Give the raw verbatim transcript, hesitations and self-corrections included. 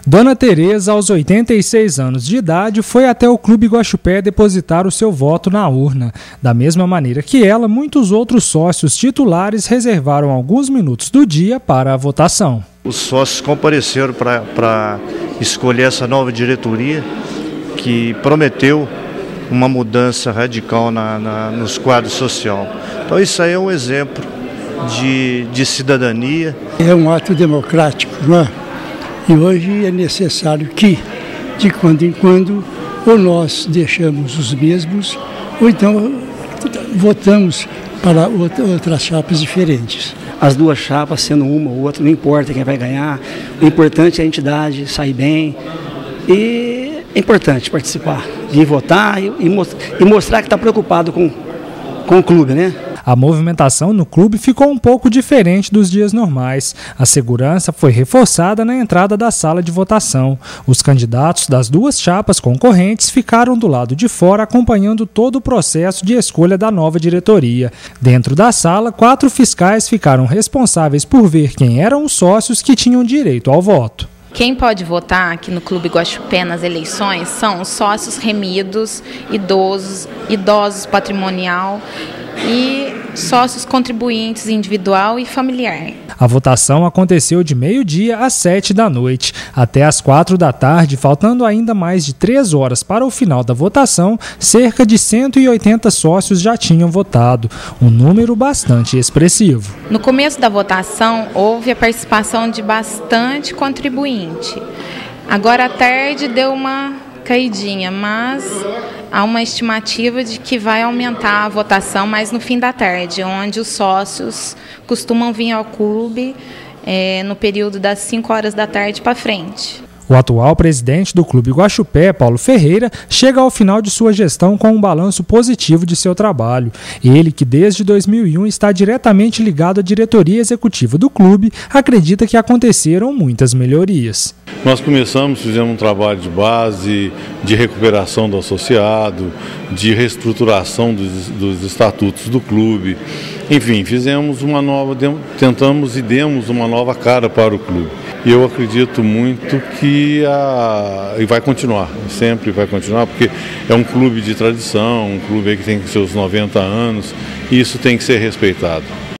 Dona Tereza, aos oitenta e seis anos de idade, foi até o Clube Guaxupé depositar o seu voto na urna. Da mesma maneira que ela, muitos outros sócios titulares reservaram alguns minutos do dia para a votação. Os sócios compareceram para escolher essa nova diretoria que prometeu uma mudança radical na, na, nos quadros sociais. Então isso aí é um exemplo de, de cidadania. É um ato democrático, não é? E hoje é necessário que, de quando em quando, ou nós deixamos os mesmos, ou então votamos para outras chapas diferentes. As duas chapas, sendo uma ou outra, não importa quem vai ganhar, o importante é a entidade sair bem e é importante participar, vir votar e, e mostrar que está preocupado com, com o clube, né? A movimentação no clube ficou um pouco diferente dos dias normais. A segurança foi reforçada na entrada da sala de votação. Os candidatos das duas chapas concorrentes ficaram do lado de fora acompanhando todo o processo de escolha da nova diretoria. Dentro da sala, quatro fiscais ficaram responsáveis por ver quem eram os sócios que tinham direito ao voto. Quem pode votar aqui no Clube Guaxupé nas eleições são os sócios remidos, idosos, idosos patrimonial e sócios contribuintes individual e familiar. A votação aconteceu de meio-dia às sete da noite. Até às quatro da tarde, faltando ainda mais de três horas para o final da votação, cerca de cento e oitenta sócios já tinham votado, um número bastante expressivo. No começo da votação, houve a participação de bastante contribuinte. Agora à tarde deu uma caidinha, mas há uma estimativa de que vai aumentar a votação mais no fim da tarde, onde os sócios costumam vir ao clube é, no período das cinco horas da tarde para frente. O atual presidente do Clube Guaxupé, Paulo Ferreira, chega ao final de sua gestão com um balanço positivo de seu trabalho. Ele, que desde dois mil e um está diretamente ligado à diretoria executiva do clube, acredita que aconteceram muitas melhorias. Nós começamos, fizemos um trabalho de base, de recuperação do associado, de reestruturação dos, dos estatutos do clube. Enfim, fizemos uma nova, tentamos e demos uma nova cara para o clube. E eu acredito muito que a, e vai continuar, sempre vai continuar, porque é um clube de tradição, um clube que tem seus noventa anos, e isso tem que ser respeitado.